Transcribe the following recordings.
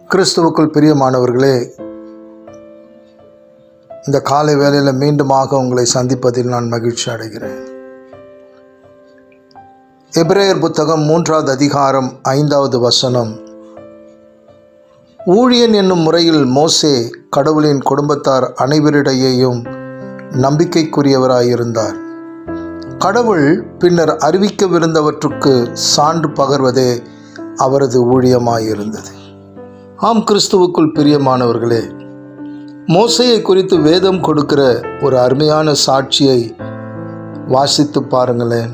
கிறிஸ்துவுக்குள் பிரியமானவர்களே, இந்த காலை வேளையில் மீண்டுமாக உங்களை சந்திப்பதில் நான் மகிழ்ச்சி அடைகிறேன். எபிரேயர் புத்தகம் 3வது அதிகாரம் 5வது வசனம். ஊழியன் என்னும் முறையில் மோசே கடவுளின் குடும்பத்தார் அனைவரிடையேயும் நம்பிக்கைக்குரியவராயிருந்தார். கடவுள் பின்னர் அறிவிக்கவிருந்தவற்றுக்கு சான்று பகர்வதே அவரது ஊழியமாயிருந்தது. ஆம், கிறிஸ்துவுக்குள் பிரியமானவர்களே, மோசேயை குறித்து வேதம் கொடுக்கிற ஒரு அருமையான சாட்சியை வாசித்து பாருங்களேன்.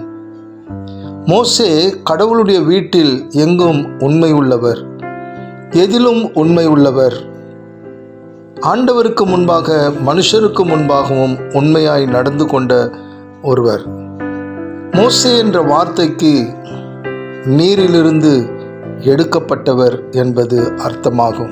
மோசே கடவுளுடைய வீட்டில் எங்கும் உண்மை உள்ளவர், எதிலும் உண்மை உள்ளவர். ஆண்டவருக்கு முன்பாக மனுஷருக்கு முன்பாகவும் உண்மையாய் நடந்து கொண்ட ஒருவர். மோசே என்ற வார்த்தைக்கு நீரிலிருந்து எடுக்கப்பட்டவர் என்பது அர்த்தமாகும்.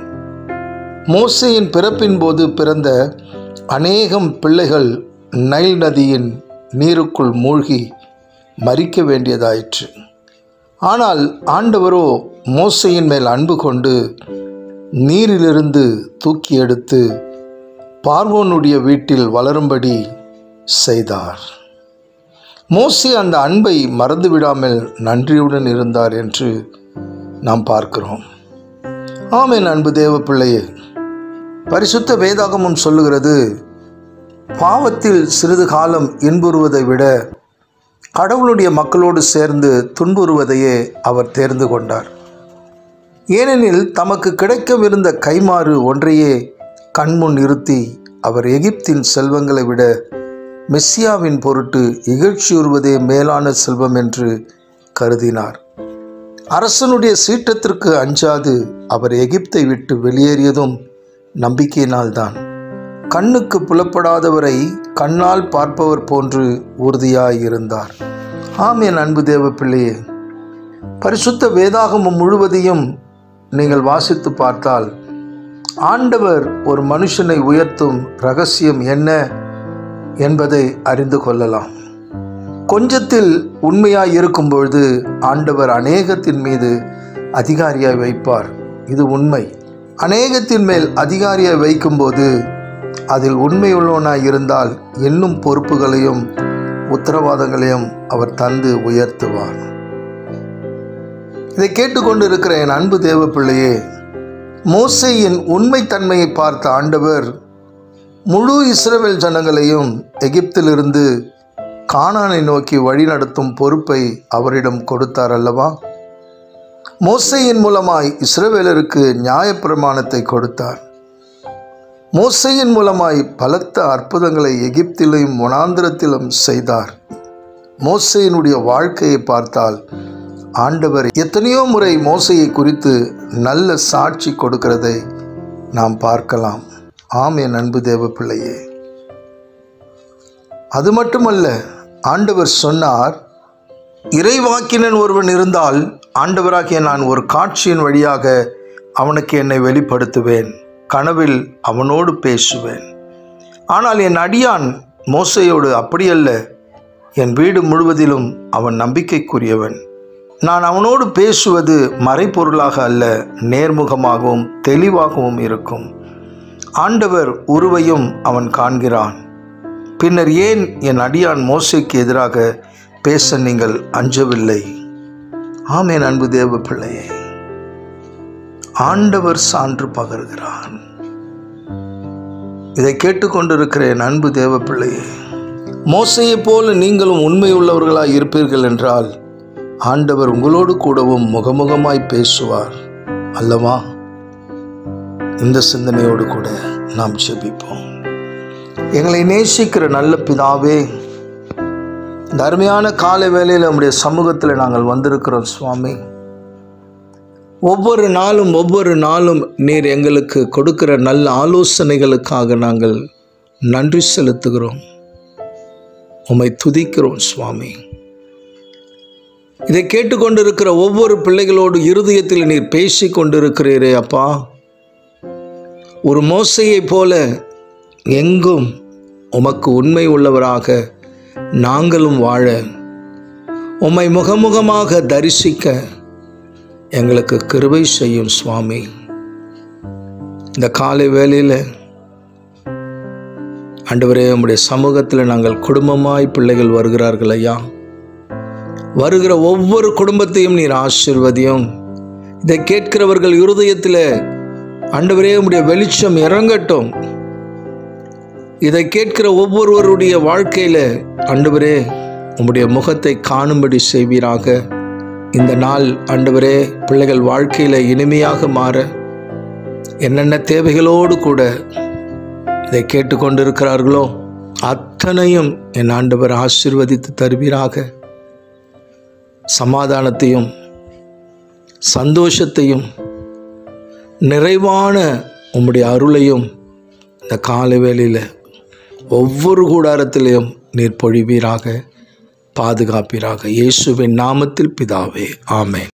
மோசேயின் பிறப்பின் போது பிறந்த அநேகம் பிள்ளைகள் நைல் நதியின் நீருக்குள் மூழ்கி மரிக்க வேண்டியதாயிற்று. ஆனால் ஆண்டவரோ மோசேயின் மேல் அன்பு கொண்டு நீரிலிருந்து தூக்கி எடுத்து பார்வோனுடைய வீட்டில் வளரும்படி செய்தார். மோசே அந்த அன்பை மறந்துவிடாமல் நன்றியுடன் இருந்தார் என்று நாம் பார்க்கிறோம். ஆமென். அன்பு தேவ பிள்ளையே, பரிசுத்த வேதாகமம் சொல்லுகிறது, பாவத்தில் சிறிது காலம் இன்புறுவதை விட கடவுளுடைய மக்களோடு சேர்ந்து துன்புறுவதையே அவர் தேர்ந்து கொண்டார். ஏனெனில் தமக்கு கிடைக்கவிருந்த கைமாறு ஒன்றையே கண்முன் நிறுத்தி அவர் எகிப்தின் செல்வங்களை விட மெஸ்ஸியாவின் பொருட்டு இகழ்ச்சியுறுவதே மேலான செல்வம் என்று கருதினார். அரசனுடைய சீற்றத்திற்கு அஞ்சாது அவர் எகிப்தை விட்டு வெளியேறியதும் நம்பிக்கையினால்தான். கண்ணுக்கு புலப்படாதவரை கண்ணால் பார்ப்பவர் போன்று உறுதியாயிருந்தார். ஆமென். அன்பு தேவ பிள்ளையே, பரிசுத்த வேதாகமம் முழுவதையும் நீங்கள் வாசித்து பார்த்தால் ஆண்டவர் ஒரு மனுஷனை உயர்த்தும் இரகசியம் என்ன என்பதை அறிந்து கொள்ளலாம். கொஞ்சத்தில் உண்மையாய் இருக்கும் பொழுது ஆண்டவர் அநேகத்தின் மீது அதிகாரியாய் வைப்பார். இது உண்மை. அநேகத்தின் மேல் அதிகாரியாய் வைக்கும்போது அதில் உண்மையுள்ளவனாய் இருந்தால் இன்னும் பொறுப்புகளையும் உத்தரவாதங்களையும் அவர் தந்து உயர்த்துவார். இதை கேட்டுக்கொண்டு இருக்கிற என் அன்பு தேவ பிள்ளையே, மோசேயின் உண்மைத்தன்மையை பார்த்த ஆண்டவர் முழு இஸ்ரவேல் ஜனங்களையும் எகிப்திலிருந்து கானானை நோக்கி வழிநடத்தும் பொறுப்பை அவரிடம் கொடுத்தார் அல்லவா? மோசேயின் மூலமாய் இஸ்ரவேலருக்கு நியாயப்பிரமாணத்தை கொடுத்தார். மோசேயின் மூலமாய் பலத்த அற்புதங்களை எகிப்திலும் வனாந்திரத்திலும் செய்தார். மோசேயினுடைய வாழ்க்கையை பார்த்தால் ஆண்டவர் எத்தனையோ முறை மோசேயை குறித்து நல்ல சாட்சி கொடுக்கிறதை நாம் பார்க்கலாம். ஆம், என் அன்பு தேவ பிள்ளையே, அது மட்டுமல்ல, ஆண்டவர் சொன்னார், இறைவாக்கினன் ஒருவன் இருந்தால் ஆண்டவராகிய நான் ஒரு காட்சியின் வழியாக அவனுக்கு என்னை வெளிப்படுத்துவேன், கனவில் அவனோடு பேசுவேன். ஆனால் என் அடியான் மோசேயோடு அப்படியல்ல, என் வீடு முழுவதிலும் அவன் நம்பிக்கைக்குரியவன். நான் அவனோடு பேசுவது மறைப்பொருளாக அல்ல, நேர்முகமாகவும் தெளிவாகவும் இருக்கும். ஆண்டவர் உருவையும் அவன் காண்கிறான். பின்னர் ஏன் என் அடியான் மோசேக்கு எதிராக பேச நீங்கள் அஞ்சவில்லை? ஆமென். அன்பு தேவ பிள்ளையே, ஆண்டவர் சான்று பகர்கிறான். இதை கேட்டுக்கொண்டிருக்கிற என் அன்பு தேவ பிள்ளையே, மோசேயை போல நீங்களும் உண்மை உள்ளவர்களாய் இருப்பீர்கள் என்றால் ஆண்டவர் உங்களோடு கூடவும் முகமுகமாய் பேசுவார் அல்லவா? இந்த சிந்தனையோடு கூட நாம் ஜெபிப்போம். எங்களை நேசிக்கிற நல்ல பிதாவே, இந்த அருமையான காலை வேளையில் நம்முடைய சமூகத்தில் நாங்கள் வந்திருக்கிறோம் சுவாமி. ஒவ்வொரு நாளும் நீர் எங்களுக்கு கொடுக்கிற நல்ல ஆலோசனைகளுக்காக நாங்கள் நன்றி செலுத்துகிறோம். உம்மை துதிக்கிறோம் சுவாமி. இதை கேட்டுக்கொண்டிருக்கிற ஒவ்வொரு பிள்ளைகளோடு இருதயத்தில் நீர் பேசி கொண்டிருக்கிறீரே அப்பா. ஒரு மோசேயை போல எங்கும் உமக்கு உண்மை உள்ளவராக நாங்களும் வாழ, உம்மை முகமுகமாக தரிசிக்க எங்களுக்கு கிருபை செய்யும் சுவாமி. இந்த காலை வேளையில் ஆண்டவரே, உம்முடைய சமூகத்தில் நாங்கள் குடும்பமாய் பிள்ளைகள் வருகிறார்கள் ஐயா. வருகிற ஒவ்வொரு குடும்பத்தையும் நீர் ஆசீர்வதியும். இதை கேட்கிறவர்கள் இருதயத்தில் ஆண்டவரே உம்முடைய வெளிச்சம் இறங்கட்டும். இதை கேட்கிற ஒவ்வொருவருடைய வாழ்க்கையில் ஆண்டவரே உம்முடைய முகத்தை காணும்படி செய்வீராக. இந்த நாள் ஆண்டவரே பிள்ளைகள் வாழ்க்கையில் இனிமையாக மாற என்னென்ன தேவைகளோடு கூட இதை கேட்டுக்கொண்டிருக்கிறார்களோ அத்தனையும் என் ஆண்டவர் ஆசீர்வதித்து தருவீராக. சமாதானத்தையும் சந்தோஷத்தையும் நிறைவான உம்முடைய அருளையும் இந்த காலை வேளையில் ஒவ்வொரு கூடாரத்திலையும் நீர் பொழிவீராக, பாதுகாப்பீராக. இயேசுவின் நாமத்தில் பிதாவே, ஆமென்.